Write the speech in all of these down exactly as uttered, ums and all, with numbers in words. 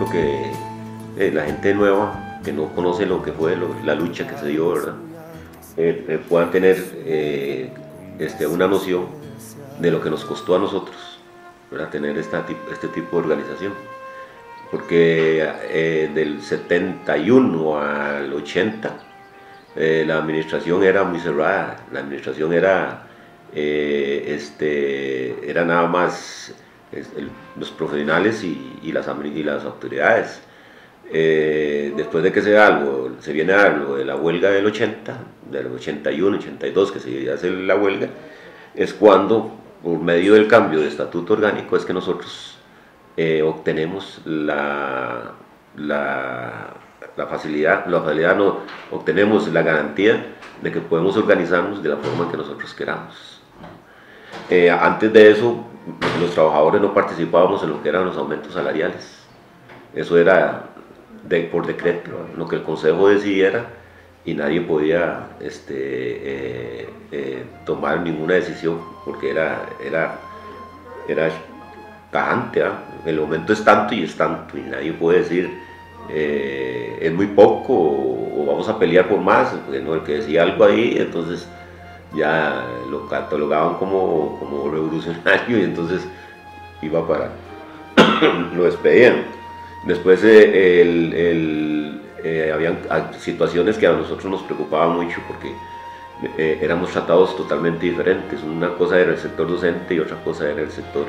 ejemplo, que eh, la gente nueva, que no conoce lo que fue lo, la lucha que se dio, ¿verdad? Eh, eh, puedan tener eh, este, una noción de lo que nos costó a nosotros, ¿verdad? Tener esta, este tipo de organización. Porque eh, del setenta y uno al ochenta eh, la administración era muy cerrada, la administración era, eh, este, era nada más es, el, los profesionales y, y, las, y las autoridades. Eh, después de que se, algo, se viene algo de la huelga del ochenta, del ochenta y uno, ochenta y dos, que se hace la huelga, es cuando, por medio del cambio de estatuto orgánico, es que nosotros Eh, obtenemos la, la, la facilidad, la facilidad no, obtenemos la garantía de que podemos organizarnos de la forma que nosotros queramos. Eh, antes de eso, los trabajadores no participábamos en lo que eran los aumentos salariales. Eso era de, por decreto, lo que el Consejo decidiera, y nadie podía este, eh, eh, tomar ninguna decisión porque era, era, era tajante, ¿eh? El aumento es tanto y es tanto, y nadie puede decir eh, es muy poco o, o vamos a pelear por más, porque no, el que decía algo ahí, entonces ya lo catalogaban como, como revolucionario y entonces iba para, lo despedían. Después eh, el, el, eh, habían situaciones que a nosotros nos preocupaban mucho porque eh, éramos tratados totalmente diferentes. Una cosa era el sector docente y otra cosa era el sector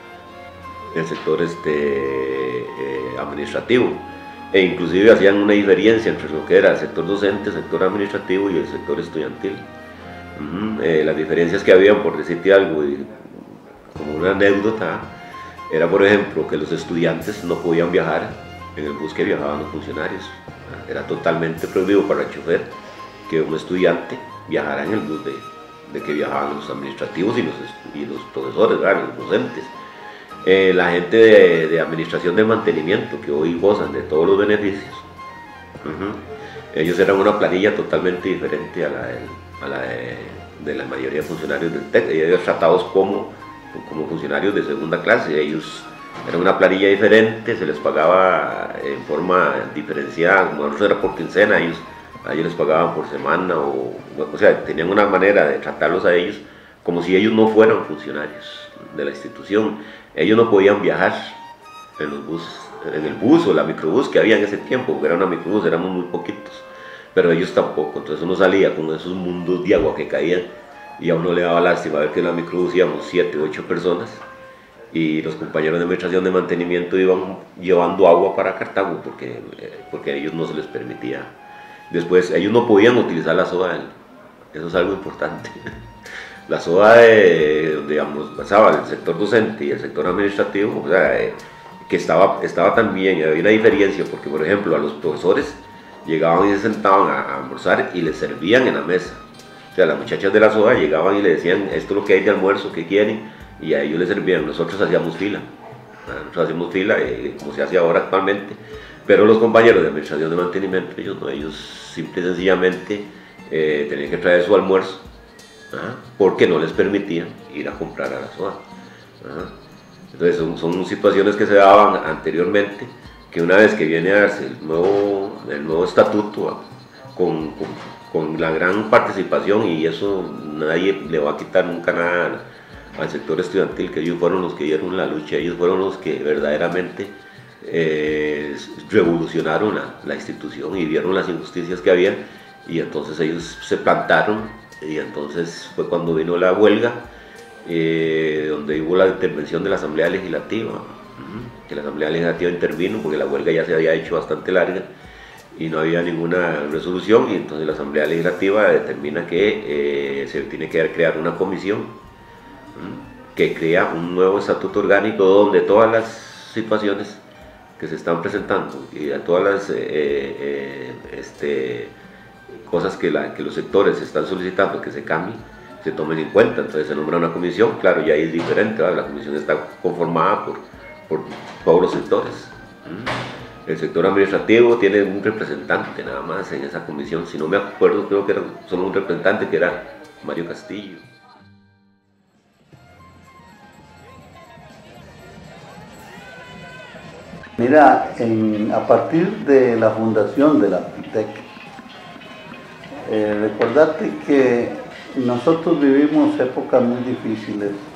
el sector este, eh, administrativo, e inclusive hacían una diferencia entre lo que era el sector docente, el sector administrativo y el sector estudiantil. Uh-huh. eh, las diferencias que habían, por decirte algo, y como una anécdota, era por ejemplo que los estudiantes no podían viajar en el bus que viajaban los funcionarios. Era totalmente prohibido para el chofer que un estudiante viajara en el bus de, de que viajaban los administrativos y los, y los profesores, ¿verdad? Los docentes. Eh, la gente de, de administración de mantenimiento, que hoy gozan de todos los beneficios, uh-huh. ellos eran una planilla totalmente diferente a la, de, a la de, de la mayoría de funcionarios del T E C. Ellos tratados como, como funcionarios de segunda clase. Ellos eran una planilla diferente, se les pagaba en forma diferenciada, como nosotros era por quincena, ellos, a ellos les pagaban por semana, o, o sea, tenían una manera de tratarlos a ellos como si ellos no fueran funcionarios de la institución. Ellos no podían viajar en, los bus, en el bus o la microbús que había en ese tiempo, porque era una microbús, éramos muy poquitos, pero ellos tampoco. Entonces uno salía con esos mundos de agua que caían y a uno le daba lástima ver que en la microbús íbamos siete, ocho personas y los compañeros de administración de mantenimiento iban llevando agua para Cartago porque, porque a ellos no se les permitía. Después ellos no podían utilizar la soda, eso es algo importante. La soda de, digamos, pasaba del sector docente y el sector administrativo, o sea, eh, que estaba, estaba también, había una diferencia, porque por ejemplo a los profesores llegaban y se sentaban a, a almorzar y les servían en la mesa. O sea, las muchachas de la soda llegaban y le decían, esto es lo que hay de almuerzo, ¿qué quieren? Y a ellos les servían. Nosotros hacíamos fila, nosotros hacíamos fila, eh, como se hace ahora actualmente, pero los compañeros de administración de mantenimiento, ellos no, ellos simple y sencillamente eh, tenían que traer su almuerzo, ¿ah? Porque no les permitían ir a comprar a la soda. ¿Ah? Entonces son, son situaciones que se daban anteriormente, que una vez que viene a darse el nuevo, el nuevo estatuto, ¿ah? con, con, con la gran participación, y eso nadie le va a quitar nunca nada al sector estudiantil, que ellos fueron los que dieron la lucha, ellos fueron los que verdaderamente eh, revolucionaron la, la institución y vieron las injusticias que había, y entonces ellos se plantaron. Y entonces fue cuando vino la huelga, eh, donde hubo la intervención de la Asamblea Legislativa, uh-huh. que la Asamblea Legislativa intervino porque la huelga ya se había hecho bastante larga y no había ninguna resolución, y entonces la Asamblea Legislativa determina que eh, se tiene que crear una comisión uh-huh. que crea un nuevo estatuto orgánico donde todas las situaciones que se están presentando y a todas las eh, eh, este, cosas que, la, que los sectores están solicitando que se cambien, se tomen en cuenta. Entonces se nombra una comisión, claro, ya es diferente, ¿verdad? La comisión está conformada por, por todos los sectores. El sector administrativo tiene un representante nada más en esa comisión, si no me acuerdo, creo que era solo un representante, que era Mario Castillo. Mira, en, a partir de la fundación de la FITEC, eh, recordate que nosotros vivimos épocas muy difíciles, eh,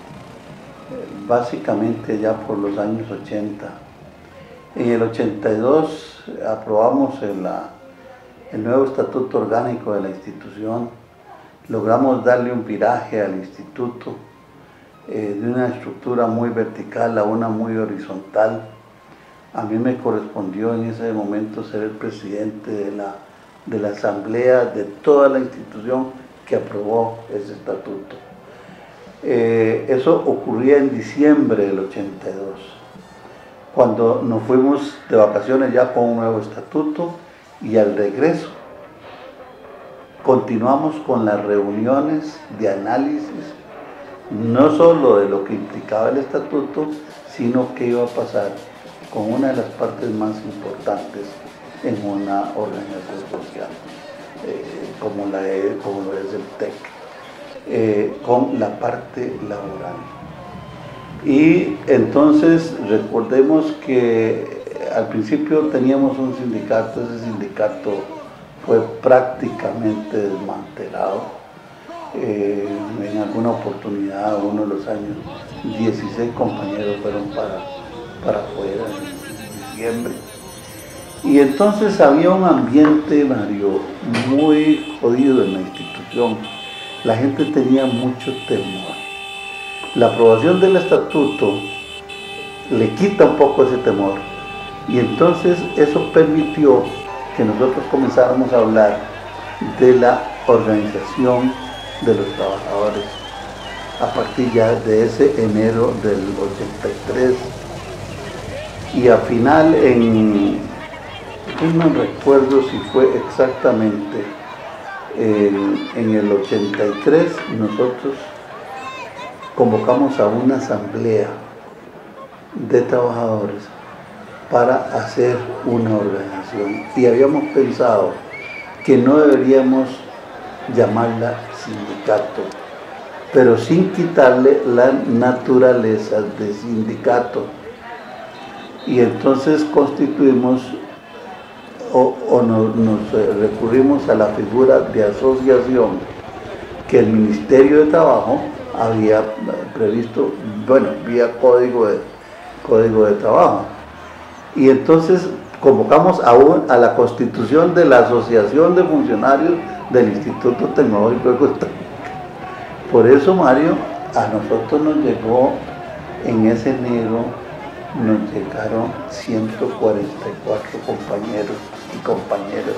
básicamente ya por los años ochenta. En el ochenta y dos aprobamos el, el nuevo estatuto orgánico de la institución, logramos darle un viraje al instituto, eh, de una estructura muy vertical a una muy horizontal. A mí me correspondió en ese momento ser el presidente de la, de la asamblea de toda la institución que aprobó ese estatuto. Eh, eso ocurría en diciembre del ochenta y dos, cuando nos fuimos de vacaciones ya con un nuevo estatuto, y al regreso continuamos con las reuniones de análisis, no solo de lo que implicaba el estatuto, sino qué iba a pasar con una de las partes más importantes en una organización social, eh, como, la de, como lo es el T E C, eh, con la parte laboral. Y entonces recordemos que al principio teníamos un sindicato, ese sindicato fue prácticamente desmantelado. Eh, en alguna oportunidad, uno de los años, dieciséis compañeros fueron para, para afuera en diciembre. Y entonces había un ambiente, Mario, muy jodido en la institución. La gente tenía mucho temor. La aprobación del estatuto le quita un poco ese temor, y entonces eso permitió que nosotros comenzáramos a hablar de la organización de los trabajadores a partir ya de ese enero del ochenta y tres. Y al final, en, no recuerdo si fue exactamente en, en el ochenta y tres, nosotros convocamos a una asamblea de trabajadores para hacer una organización, y habíamos pensado que no deberíamos llamarla sindicato, pero sin quitarle la naturaleza de sindicato. Y entonces constituimos o, o nos, nos recurrimos a la figura de asociación que el Ministerio de Trabajo había previsto, bueno, vía código de, código de trabajo. Y entonces convocamos a, un, a la constitución de la Asociación de Funcionarios del Instituto Tecnológico de Costa Rica. Por eso, Mario, a nosotros nos llegó en ese enero, nos llegaron ciento cuarenta y cuatro compañeros y compañeras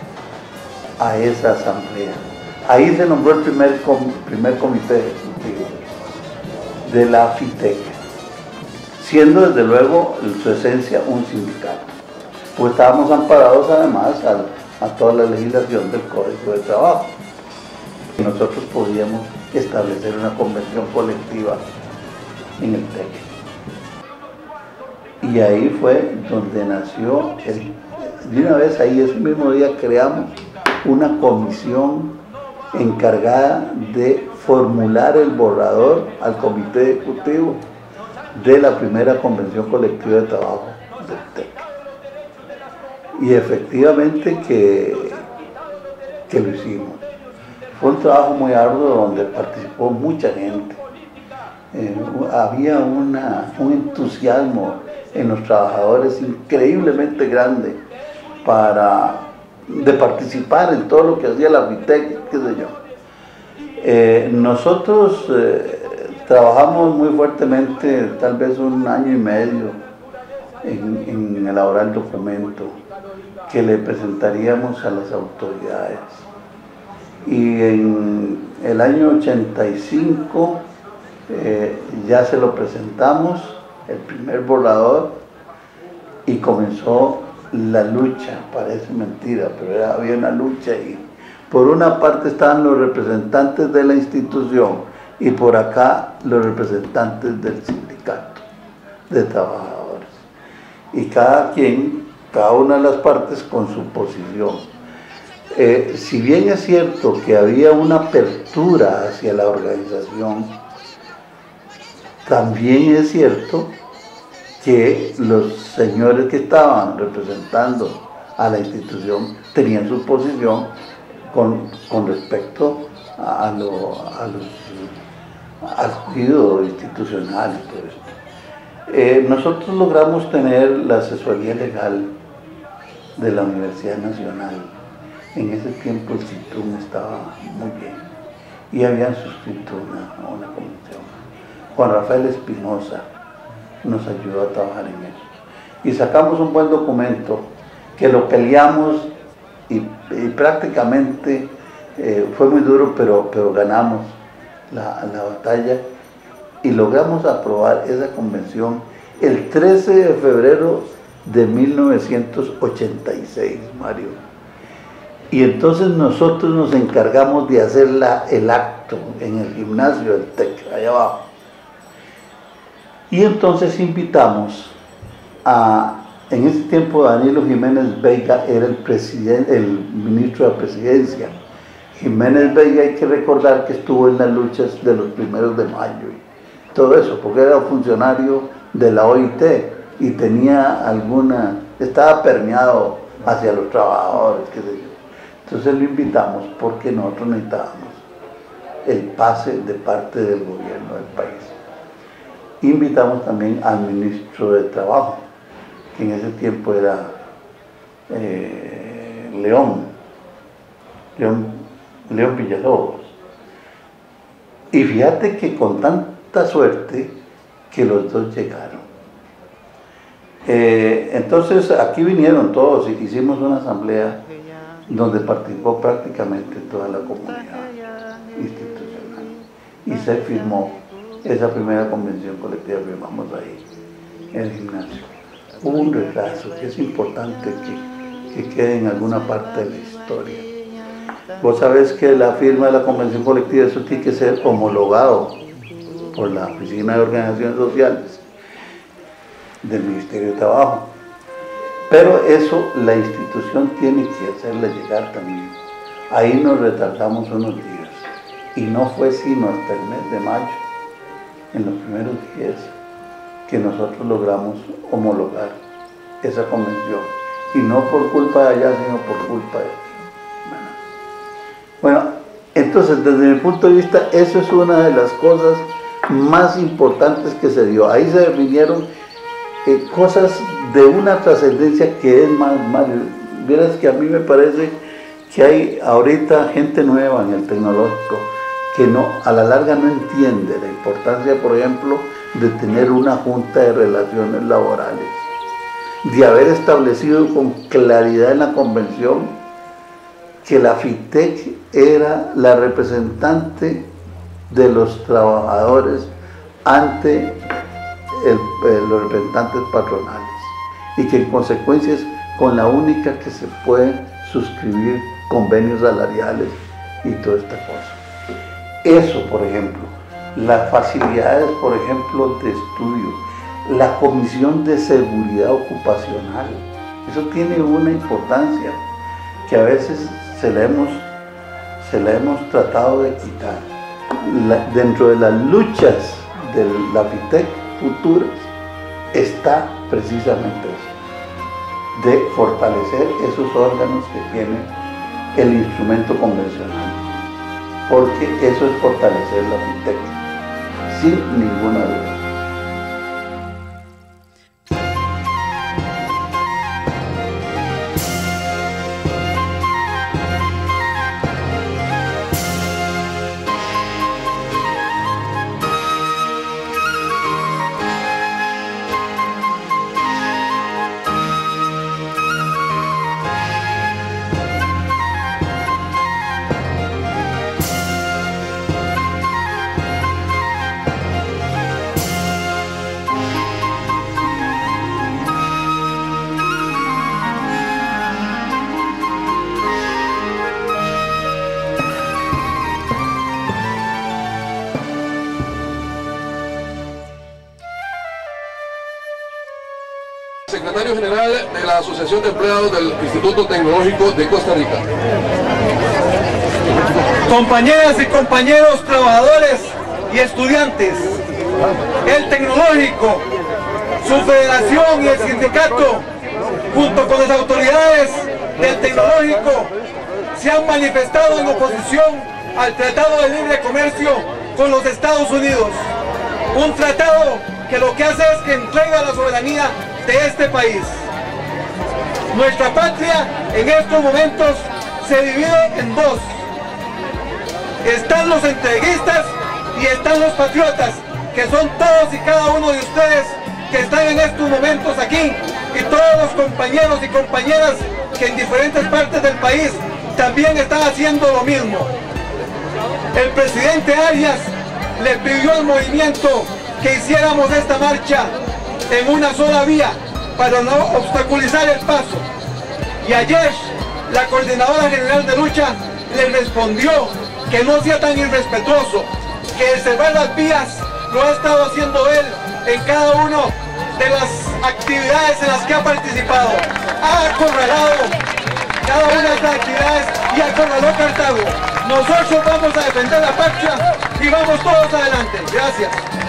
a esa asamblea. Ahí se nombró el primer, com, primer comité ejecutivo de la FITEC, siendo desde luego en su esencia un sindicato. Pues estábamos amparados además a, a toda la legislación del Código de Trabajo. Nosotros podíamos establecer una convención colectiva en el T E C. Y ahí fue donde nació, el, de una vez ahí ese mismo día creamos una comisión encargada de formular el borrador al comité ejecutivo de la primera convención colectiva de trabajo del T E C. Y efectivamente que, que lo hicimos. Fue un trabajo muy arduo donde participó mucha gente. Eh, había una, un entusiasmo en los trabajadores increíblemente grande para, de participar en todo lo que hacía la FITEC, qué sé yo. Eh, nosotros eh, trabajamos muy fuertemente, tal vez un año y medio, en, en elaborar el documento que le presentaríamos a las autoridades. Y en el año ochenta y cinco eh, ya se lo presentamos, el primer borrador, y comenzó la lucha. Parece mentira, pero era, había una lucha ahí. Por una parte estaban los representantes de la institución y por acá los representantes del sindicato de trabajadores. Y cada quien, cada una de las partes con su posición. Eh, si bien es cierto que había una apertura hacia la organización, también es cierto que los señores que estaban representando a la institución tenían su posición con, con respecto a, lo, a los, al cuidado institucional y todo esto. Eh, nosotros logramos tener la asesoría legal de la Universidad Nacional. En ese tiempo el CITUM estaba muy bien y habían suscrito una, una convención. Juan Rafael Espinosa nos ayudó a trabajar en eso. Y sacamos un buen documento que lo peleamos y, y prácticamente eh, fue muy duro, pero, pero ganamos la, la batalla y logramos aprobar esa convención el trece de febrero de mil novecientos ochenta y seis, Mario. Y entonces nosotros nos encargamos de hacer la, el acto en el gimnasio del TEC, allá abajo. Y entonces invitamos a, en ese tiempo Danilo Jiménez Veiga era el, presidente, el ministro de la presidencia. Jiménez Veiga, hay que recordar que estuvo en las luchas de los primeros de mayo y todo eso, porque era funcionario de la O I T y tenía alguna, estaba permeado hacia los trabajadores, qué sé yo. Entonces lo invitamos porque nosotros necesitábamos el pase de parte del gobierno del país. Invitamos también al ministro de Trabajo, que en ese tiempo era eh, León, León, León Villalobos. Y fíjate que con tanta suerte que los dos llegaron. Eh, entonces aquí vinieron todos, hicimos una asamblea donde participó prácticamente toda la comunidad institucional y se firmó esa primera convención colectiva, firmamos ahí en el gimnasio. Hubo un retraso que es importante que, que quede en alguna parte de la historia. Vos sabés que la firma de la convención colectiva, eso tiene que ser homologado por la Oficina de Organizaciones Sociales del Ministerio de Trabajo. Pero eso la institución tiene que hacerle llegar también. Ahí nos retardamos unos días y no fue sino hasta el mes de mayo, en los primeros días, que nosotros logramos homologar esa convención. Y no por culpa de allá, sino por culpa de aquí. Bueno, entonces desde mi punto de vista, eso es una de las cosas más importantes que se dio. Ahí se definieron eh, cosas de una trascendencia que es más, más, vieras que a mí me parece que hay ahorita gente nueva en el tecnológico que no, a la larga no entiende la importancia, por ejemplo, de tener una junta de relaciones laborales, de haber establecido con claridad en la convención que la FITEC era la representante de los trabajadores ante el, el, los representantes patronales y que en consecuencia es con la única que se puede suscribir convenios salariales y toda esta cosa. Eso, por ejemplo, las facilidades, por ejemplo, de estudio, la Comisión de Seguridad Ocupacional, eso tiene una importancia que a veces se la hemos, se la hemos tratado de quitar. La, dentro de las luchas de la FITEC futuras está precisamente eso, de fortalecer esos órganos que tiene el instrumento convencional, porque eso es fortalecer la FITEC, sin ninguna duda. Secretario General de la Asociación de Empleados del Instituto Tecnológico de Costa Rica. Compañeras y compañeros trabajadores y estudiantes, el tecnológico su federación y el sindicato, junto con las autoridades del tecnológico, se han manifestado en oposición al Tratado de Libre Comercio con los Estados Unidos. Un tratado que lo que hace es que entrega la soberanía de este país. Nuestra patria en estos momentos se divide en dos. Están los entreguistas y están los patriotas, que son todos y cada uno de ustedes que están en estos momentos aquí, y todos los compañeros y compañeras que en diferentes partes del país también están haciendo lo mismo. El presidente Arias le pidió al movimiento que hiciéramos esta marcha en una sola vía para no obstaculizar el paso. Y ayer la Coordinadora General de Lucha le respondió que no sea tan irrespetuoso, que el cerrar las vías lo ha estado haciendo él en cada una de las actividades en las que ha participado. Ha acorralado cada una de estas actividades y acorraló Cartago. Nosotros vamos a defender la patria y vamos todos adelante. Gracias.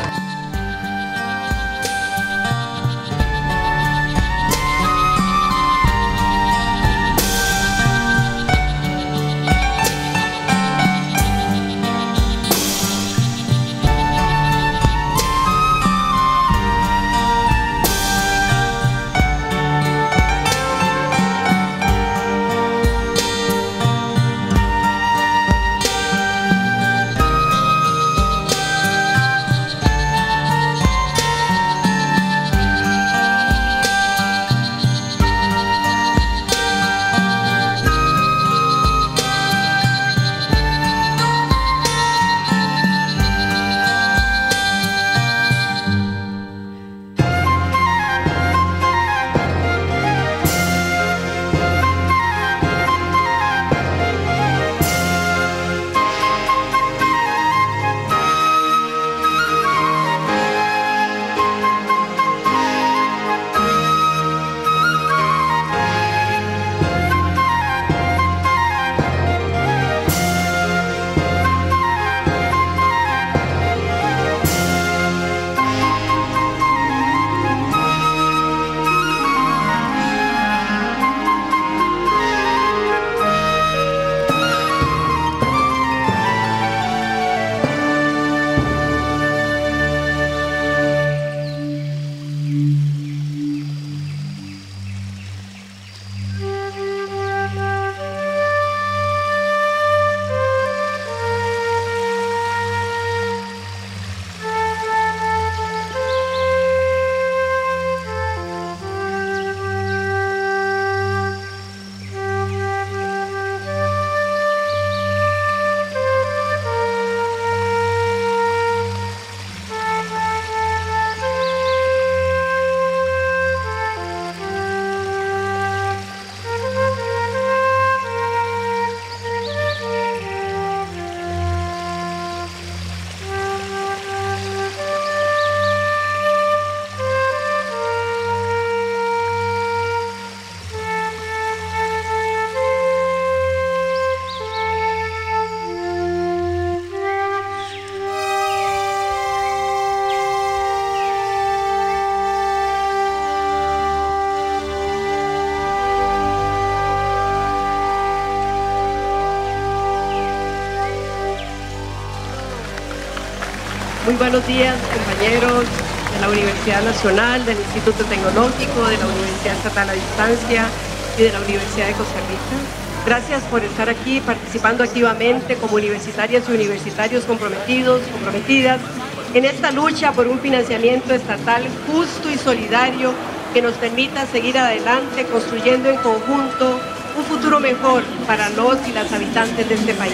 Muy buenos días, compañeros de la Universidad Nacional, del Instituto Tecnológico, de la Universidad Estatal a Distancia y de la Universidad de Costa Rica. Gracias por estar aquí participando activamente como universitarias y universitarios comprometidos, comprometidas en esta lucha por un financiamiento estatal justo y solidario que nos permita seguir adelante construyendo en conjunto un futuro mejor para los y las habitantes de este país.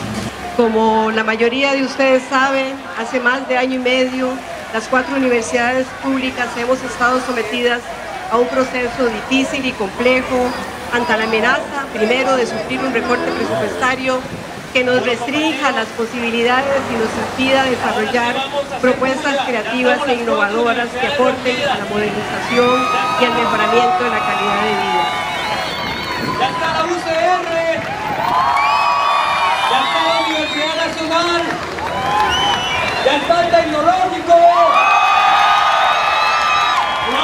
Como la mayoría de ustedes saben, hace más de año y medio las cuatro universidades públicas hemos estado sometidas a un proceso difícil y complejo ante la amenaza, primero, de sufrir un recorte presupuestario que nos restrinja las posibilidades y nos impida desarrollar propuestas creativas e innovadoras que aporten a la modernización y al mejoramiento de la calidad de vida. Ya está la U C R, ya está la Universidad Nacional, ya está el Tecnológico.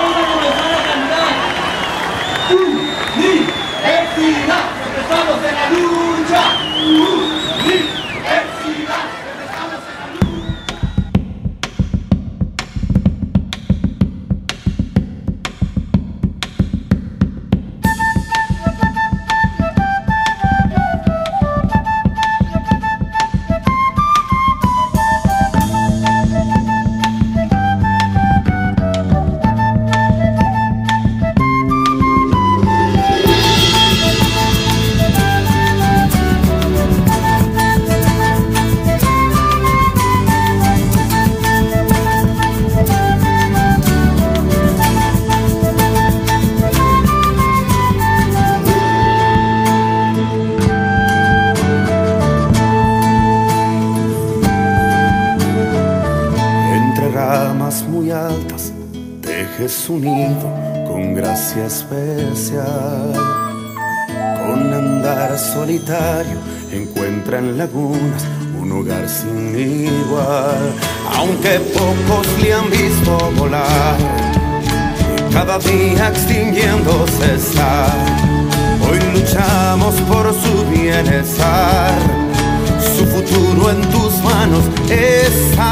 tejes un nido con gracia especial. Con andar solitario encuentra en lagunas un hogar sin igual. Aunque pocos le han visto volar, cada día extinguiéndose está, hoy luchamos por su bienestar. Su futuro en tus manos está.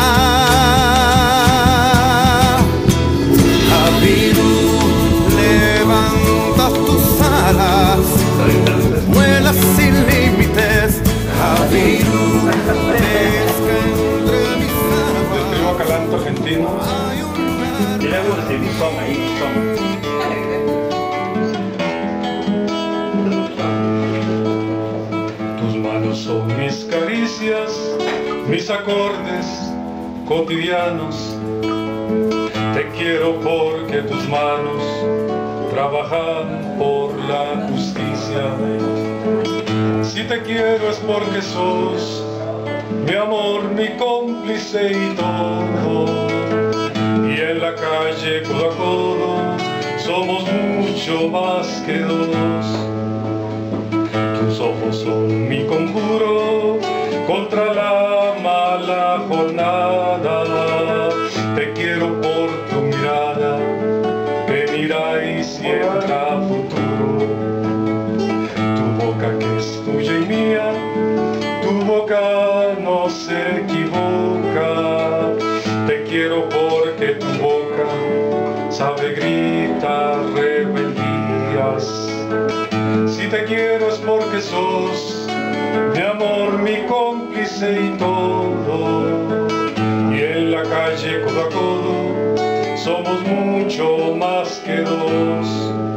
Habiru, levanta tus alas, vuela sin límites. Habiru, pesca entre mis aguas. Del trío Calanto argentino. Y luego recibí son ahí, son. Tus manos son mis caricias, mis acordes cotidianos. Te quiero porque tus manos trabajan por la justicia. Si te quiero es porque sos mi amor, mi cómplice y todo. Y en la calle codo a codo somos mucho más que dos. Tus ojos son mi conjuro contra la mala jornada. Te quiero por tu mirada que mira y siembra futuro. Tu boca que es tuya y mía, tu boca no se equivoca. Te quiero porque tu boca sabe gritar rebeldías. Si te quiero es porque sos mi amor, mi cómplice y todo. Y en la calle codo a codo somos mucho más que dos.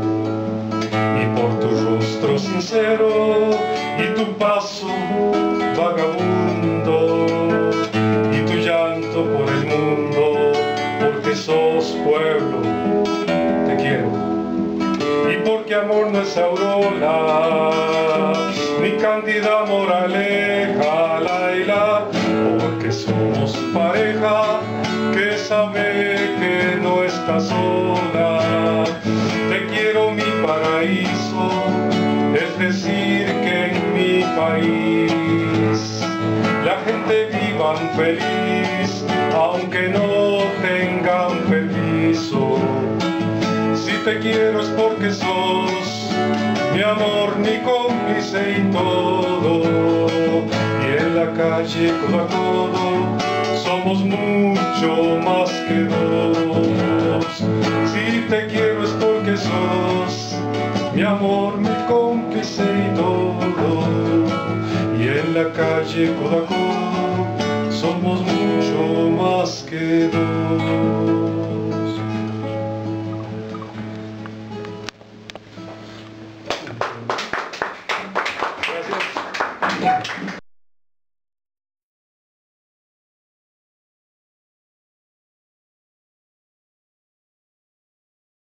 Y por tu rostro sincero y tu paso vagabundo y tu llanto por el mundo, porque sos pueblo, te quiero. Y porque amor no es aurora, ni cándida moraleja, Laila, porque somos pareja que sabe que no está sola. Te quiero mi paraíso, es decir que en mi país la gente viva feliz, aunque no tengan permiso. Si te quiero es porque sos mi amor, mi cómplice y todo. Y en la calle codo a codo somos mucho más que dos. Si te quiero es porque sos mi amor, mi cómplice y todo. Y en la calle codo a codo somos mucho más que dos. Gracias.